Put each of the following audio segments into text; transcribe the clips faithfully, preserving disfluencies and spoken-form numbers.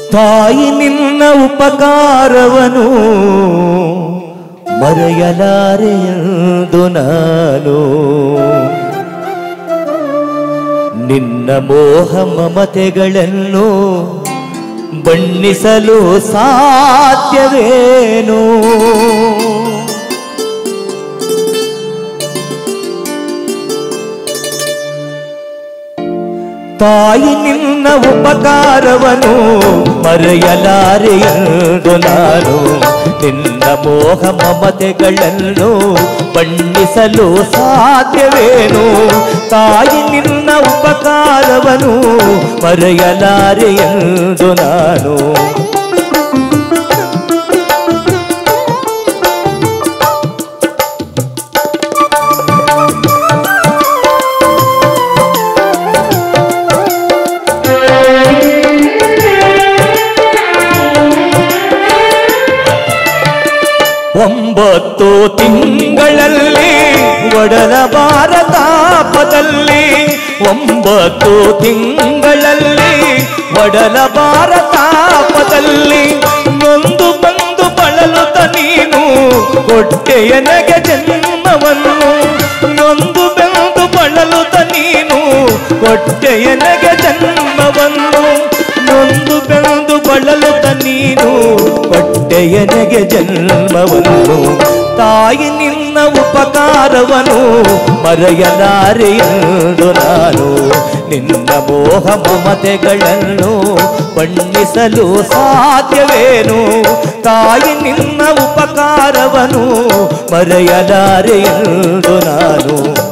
ತಾಯಿ ನಿನ್ನ ಉಪಕಾರವನು ಮರೆಯಲಾರೆ ಎಂದು ನಾನು ನಿನ್ನ ಮೋಹ ಮಮತೆಗಳನ್ನು ಬಣ್ಣಿಸಲು ಸಾಧ್ಯವೇನು ತಾಯಿ ನಿನ್ನ ಉಪಕಾರವನು ಮರೆಯಲಾರೆ ಎಂದು ನಾನು ನಿನ್ನ ಮೋಹ ಮಮತೆಗಳನ್ನು ಬಣ್ಣಿಸಲು ಸಾಧ್ಯವೇನು ತಾಯಿ ನಿನ್ನ ಉಪಕಾರವನು ಮರೆಯಲಾರೆ ಎಂದು ನಾನು ಒಂಬತ್ತು ತಿಂಗಳಲ್ಲಿ ಒಡಲ ಭಾರತಾಪದಲ್ಲಿ ಒಂಬತ್ತು ತಿಂಗಳಲ್ಲಿ ಒಡಲ ಭಾರತಾಪದಲ್ಲಿ ನೊಂದು ಬಂದು ಬಳಲುತ್ತ ನೀನು ಕೊಟ್ಟೆಯ ನಗೆ ಜನ್ಮವನ್ನು ನೊಂದು ಬಂದು ಬಳಲುತ್ತ ನೀನು ಕೊಟ್ಟೆಯ ನಗೆ ಜನ್ಮವನ್ನು ನೊಂದು ಬೆಂದು ಬಳಲುತ್ತ ನೀನು ಕೊಟ್ಟೆಯ ನಗೆ ಜನ್ಮವನ್ನು ತಾಯಿ ನಿನ್ನ ಉಪಕಾರವನು ಮರೆಯಲಾರೆ ಎಂದು ನಾನು ನಿನ್ನ ಮೋಹ ಮಮತೆಗಳನ್ನು ಬಣ್ಣಿಸಲು ಸಾಧ್ಯವೇನು ತಾಯಿ ನಿನ್ನ ಉಪಕಾರವನು ಮರೆಯಲಾರೆ ಎಂದು ನಾನು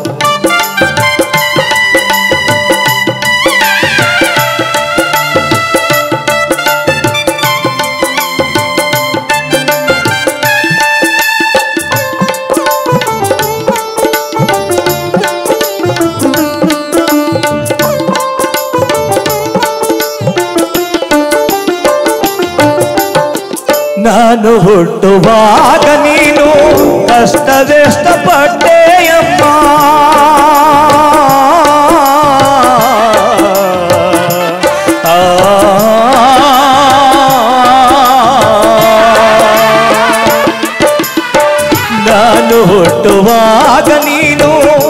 ನಾನು ಹುಟ್ಟುವಾಗ ನೀನು ಕಷ್ಟವೆಷ್ಟಪಟ್ಟೆಯಮ್ಮ ನಾನು ಹುಟ್ಟುವಾಗ ನೀನು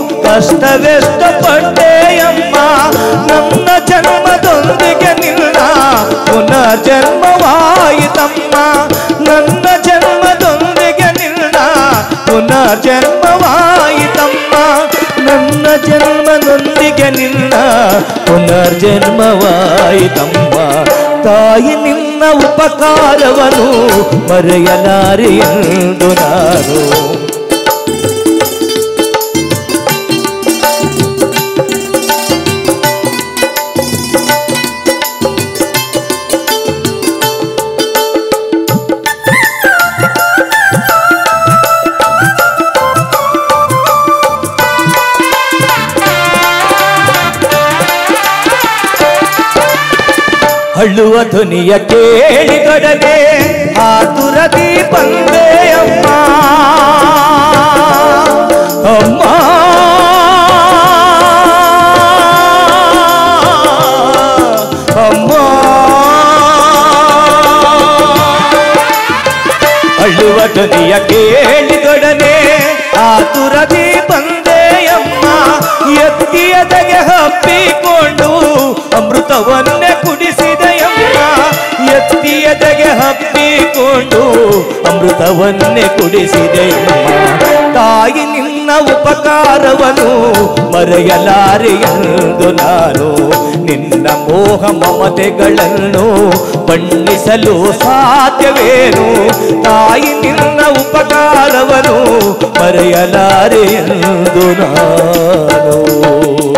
ಕಷ್ಟವೆಷ್ಟಪಟ್ಟೆಯಮ್ಮ ನನ್ನ ಜನ್ಮದೊಂದಿಗೆ ನಿನ್ನ ಪುನರ್ಜನ್ಮವಾಯಿತಮ್ಮ ನನ್ನ ಜನ್ಮದೊಂದಿಗೆ ನಿನ್ನ ಪುನರ್ಜನ್ಮವಾಯಿತಮ್ಮ ನನ್ನ ಜನ್ಮದೊಂದಿಗೆ ನಿನ್ನ ಪುನರ್ಜನ್ಮವಾಯಿತಮ್ಮ ತಾಯಿ ನಿನ್ನ ಉಪಕಾರವನು ಮರೆಯಲಾರೆ ಎಂದು ನಾನು ಅಳುವ ಧ್ವನಿಯ ಕೇಳಿದೊಡನೆ ಆತುರದಿ ಬಂದೆ ಅಮ್ಮ ಅಮ್ಮ ಅಮ್ಮ ಅಳುವ ಧ್ವನಿಯ ಕೇಳಿದೊಡನೆ ಆತುರದಿ ಬಂದೆ ಅಮ್ಮ ಎತ್ತಿಯದಗೆ ಹಬ್ಬಿಕೊಂಡು ಅಮೃತವನ್ನೇ ಕುಡಿಸಿದೆಯಮ್ಮ ಎತ್ತಿಯದಗೆ ಹಬ್ಬಿಕೊಂಡು ಅಮೃತವನ್ನೇ ಕುಡಿಸಿದೆಯಮ್ಮ ತಾಯಿ ನಿನ್ನ ಉಪಕಾರವನು ಮರೆಯಲಾರೆ ಎಂದು ನಾನು ನಿನ್ನ ಮೋಹ ಮಮತೆಗಳನ್ನು ಬಣ್ಣಿಸಲು ಸಾಧ್ಯವೇನು ತಾಯಿ ನಿನ್ನ ಉಪಕಾರವನು ಮರೆಯಲಾರೆ ಎಂದು ನಾನು